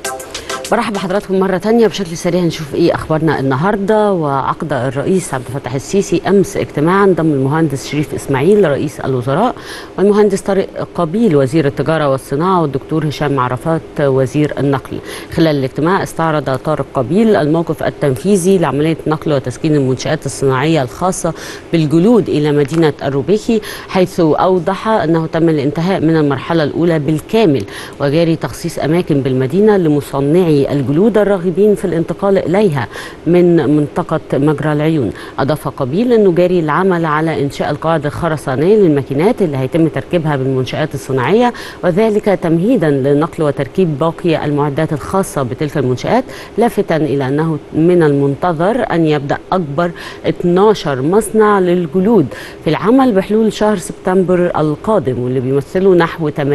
برحب بحضراتكم مرة تانية. بشكل سريع نشوف ايه اخبارنا النهاردة. وعقد الرئيس عبد الفتاح السيسي امس اجتماعا ضم المهندس شريف اسماعيل رئيس الوزراء، والمهندس طارق قابيل وزير التجارة والصناعة، والدكتور هشام عرفات وزير النقل. خلال الاجتماع استعرض طارق قابيل الموقف التنفيذي لعملية نقل وتسكين المنشآت الصناعية الخاصة بالجلود الى مدينة الروبيكي، حيث اوضح انه تم الانتهاء من المرحلة الاولى بالكامل، وجاري تخصيص اماكن بالمدينة لمصنعي الجلود الراغبين في الانتقال إليها من منطقة مجرى العيون. أضاف قابيل أنه جاري العمل على إنشاء القواعد الخرسانية للماكينات اللي هيتم تركيبها بالمنشآت الصناعية، وذلك تمهيدا لنقل وتركيب باقي المعدات الخاصة بتلك المنشآت، لافتا إلى أنه من المنتظر أن يبدأ أكبر 12 مصنع للجلود في العمل بحلول شهر سبتمبر القادم، واللي بيمثلوا نحو 80%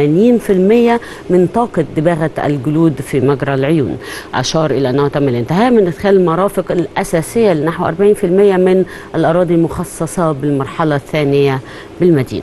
من طاقة دباغة الجلود في مجرى العيون. أشار إلى أنه تم الانتهاء من إدخال المرافق الأساسية لنحو 40% من الأراضي المخصصة بالمرحلة الثانية بالمدينة.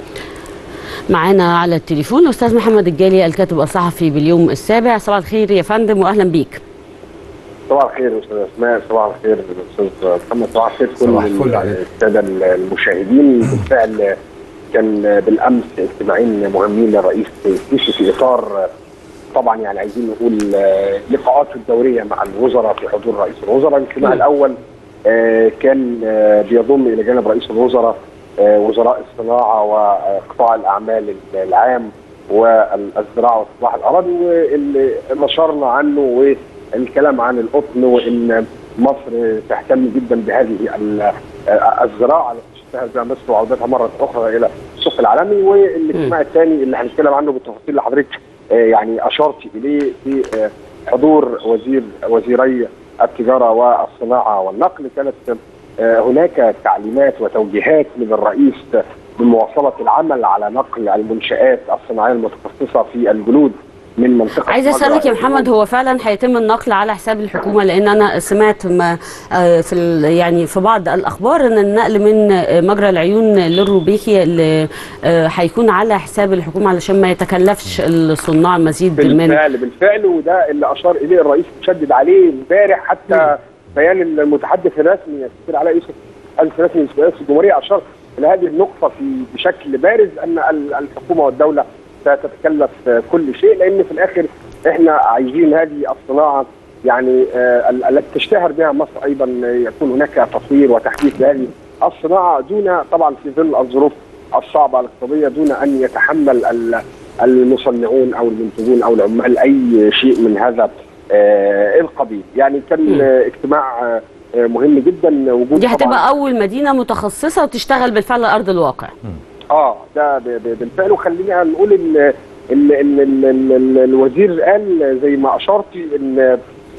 معنا على التليفون الأستاذ محمد الجالي الكاتب الصحفي باليوم السابع. صباح الخير يا فندم وأهلا بيك. صباح الخير أستاذ أسماء، صباح الخير أستاذ محمد، صباح الخير كل السادة المشاهدين. بالفعل كان بالأمس اجتماعين مهمين للرئيس السيسي في إطار طبعا يعني عايزين نقول لقاءاته الدوريه مع الوزراء في حضور رئيس الوزراء. الاجتماع الاول كان بيضم الى جانب رئيس الوزراء وزراء الصناعه وقطاع الاعمال العام والزراعه واصلاح الاراضي، واللي نشرنا عنه والكلام عن القطن، وان مصر تهتم جدا بهذه الزراعه التي تشتهر بها مصر وعودتها مره اخرى الى السوق العالمي. والاجتماع الثاني اللي هنتكلم عنه بالتفاصيل اللي حضرتك يعني اشرت اليه في حضور وزيري التجاره والصناعه والنقل، كانت هناك تعليمات وتوجيهات من الرئيس بمواصله العمل على نقل المنشآت الصناعيه المتخصصه في الجلود من منطقه. عايزه اسالك يا محمد، هو فعلا هيتم النقل على حساب الحكومه؟ لان انا سمعت يعني في بعض الاخبار ان النقل من مجرى العيون للروبيكي اللي هيكون على حساب الحكومه علشان ما يتكلفش الصناع مزيد بالفعل، وده اللي اشار اليه الرئيس وشدد عليه امبارح. حتى بيان المتحدث الرسمي السفير علاء يوسف الرسمي رئيس الجمهوريه اشار الى هذه النقطه بشكل بارز، ان الحكومه والدوله ستتكلف كل شيء، لان في الاخر احنا عايزين هذه الصناعه يعني التي تشتهر بها مصر ايضا يكون هناك تطوير وتحديث لهذه الصناعه، دون طبعا في ظل الظروف الصعبه الاقتصاديه، دون ان يتحمل المصنعون او المنتجون او العمال اي شيء من هذا القبيل. يعني كان اجتماع مهم جدا. وجود دي هتبقى اول مدينه متخصصه وتشتغل بالفعل على ارض الواقع. ده بالفعل. وخلينا نقول ان الوزير قال زي ما اشرتي ان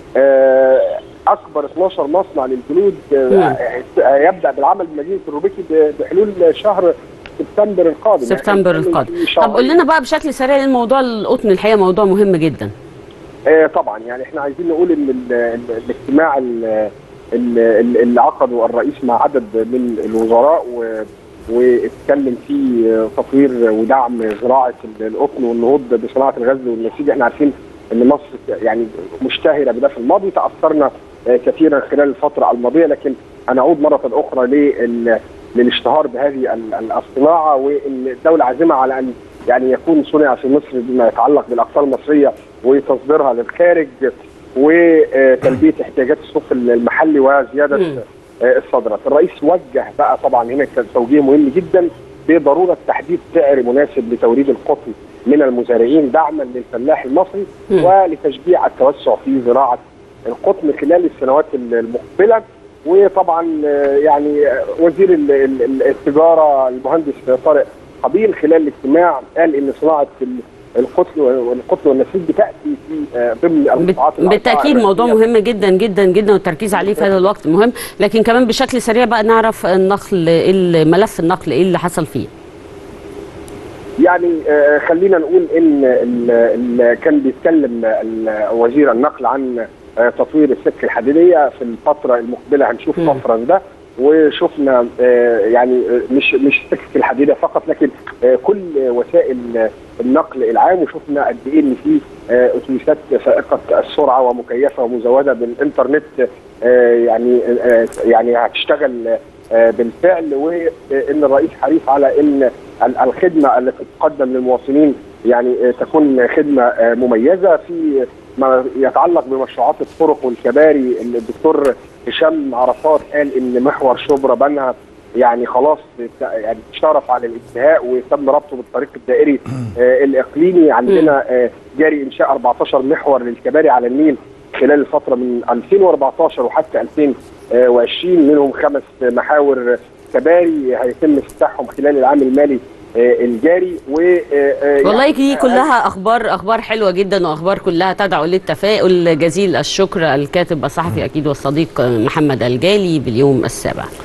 اكبر 12 مصنع للجلود يبدا بالعمل بمدينه الروبيكي بحلول شهر سبتمبر القادم. طب قول لنا بقى بشكل سريع الموضوع القطن، الحقيقه موضوع مهم جدا. طبعا يعني احنا عايزين نقول ان الاجتماع اللي عقده الرئيس مع عدد من الوزراء واتكلم فيه تطوير ودعم زراعه القطن والنهوض بصناعه الغزل والنسيج. احنا عارفين ان مصر يعني مشتهره بده في الماضي، تاثرنا كثيرا خلال الفتره الماضيه، لكن هنعود مره اخرى للاشتهار بهذه الصناعه، وان الدوله عازمه على ان يعني يكون صنع في مصر بما يتعلق بالاقطار المصريه وتصديرها للخارج وتلبيه احتياجات السوق المحلي وزياده الصادرات. الرئيس وجه بقى طبعا هنا توجيه مهم جدا بضروره تحديد سعر مناسب لتوريد القطن من المزارعين دعما للفلاح المصري ولتشجيع التوسع في زراعه القطن خلال السنوات المقبله. وطبعا يعني وزير التجاره المهندس طارق قابيل خلال الاجتماع قال ان صناعه القطن والنسيج بتاتي في ضمن القطاعات بالتاكيد موضوع مهم جدا جدا جدا، والتركيز عليه في هذا الوقت مهم. لكن كمان بشكل سريع بقى نعرف النقل، ملف النقل ايه اللي حصل فيه؟ يعني خلينا نقول ان كان بيتكلم وزير النقل عن تطوير السكه الحديديه. في الفتره المقبله هنشوف طفره ده، وشفنا يعني مش السكك الحديديه فقط، لكن كل وسائل النقل العام، وشفنا قد ايه ان في اتوبيسات سائقه السرعه ومكيفه ومزوده بالانترنت يعني هتشتغل بالفعل، وان الرئيس حريص على ان الخدمه التي تقدم للمواطنين يعني تكون خدمه مميزه. في ما يتعلق بمشروعات الطرق والكباري، الدكتور هشام عرفات قال ان محور شبرا بنها يعني خلاص يعني اشترف على الانتهاء وتم ربطه بالطريق الدائري الاقليمي. عندنا جاري انشاء 14 محور للكباري على النيل خلال الفتره من 2014 وحتى 2020، منهم 5 محاور كباري هيتم افتتاحهم خلال العام المالي الجاري. والله دي كلها اخبار حلوه جدا، واخبار كلها تدعو للتفاؤل. جزيل الشكر الكاتب الصحفي اكيد والصديق محمد الجالي باليوم السابع.